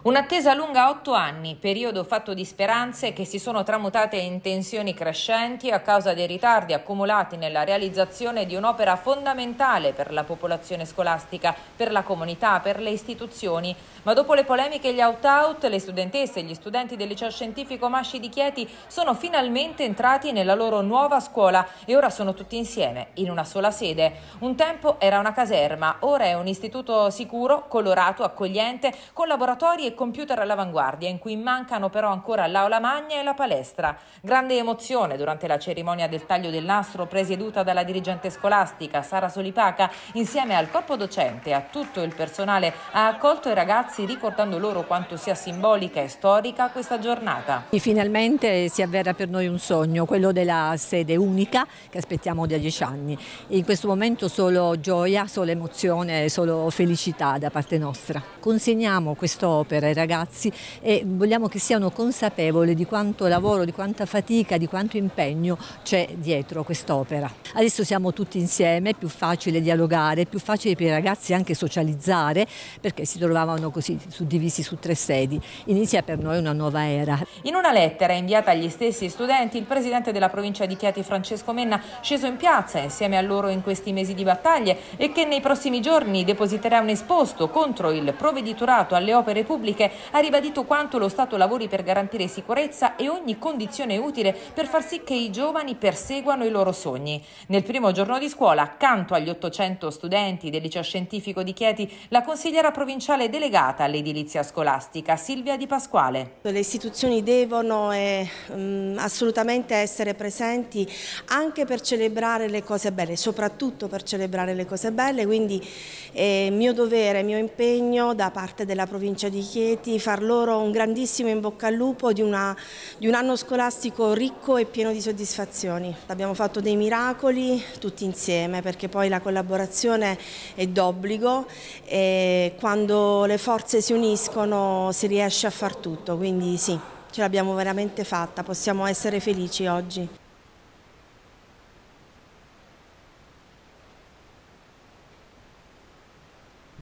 Un'attesa lunga 8 anni, periodo fatto di speranze che si sono tramutate in tensioni crescenti a causa dei ritardi accumulati nella realizzazione di un'opera fondamentale per la popolazione scolastica, per la comunità, per le istituzioni. Ma dopo le polemiche e gli opt-out, le studentesse e gli studenti del liceo scientifico Masci di Chieti sono finalmente entrati nella loro nuova scuola e ora sono tutti insieme, in una sola sede. Un tempo era una caserma, ora è un istituto sicuro, colorato, accogliente, con laboratori e computer all'avanguardia, in cui mancano però ancora l'aula magna e la palestra. Grande emozione durante la cerimonia del taglio del nastro presieduta dalla dirigente scolastica Sara Solipaca, insieme al corpo docente e a tutto il personale, ha accolto i ragazzi ricordando loro quanto sia simbolica e storica questa giornata. Finalmente si avvera per noi un sogno, quello della sede unica che aspettiamo da 10 anni. In questo momento solo gioia, solo emozione, solo felicità da parte nostra. Consegniamo quest'opera ai ragazzi e vogliamo che siano consapevoli di quanto lavoro, di quanta fatica, di quanto impegno c'è dietro quest'opera. Adesso siamo tutti insieme, è più facile dialogare, è più facile per i ragazzi anche socializzare, perché si trovavano così suddivisi su 3 sedi. Inizia per noi una nuova era. In una lettera inviata agli stessi studenti, il presidente della provincia di Chieti Francesco Menna, sceso in piazza insieme a loro in questi mesi di battaglie e che nei prossimi giorni depositerà un esposto contro il provveditorato alle opere pubbliche, ha ribadito quanto lo Stato lavori per garantire sicurezza e ogni condizione utile per far sì che i giovani perseguano i loro sogni. Nel primo giorno di scuola, accanto agli 800 studenti del liceo scientifico di Chieti, la consigliera provinciale delegata all'edilizia scolastica Silvia Di Pasquale. Le istituzioni devono assolutamente essere presenti anche per celebrare le cose belle, soprattutto per celebrare le cose belle, quindi è mio dovere, mio impegno da parte della provincia di Chieti far loro un grandissimo in bocca al lupo di un anno scolastico ricco e pieno di soddisfazioni. Abbiamo fatto dei miracoli tutti insieme, perché poi la collaborazione è d'obbligo e quando le forze si uniscono si riesce a far tutto, quindi sì, ce l'abbiamo veramente fatta, possiamo essere felici oggi.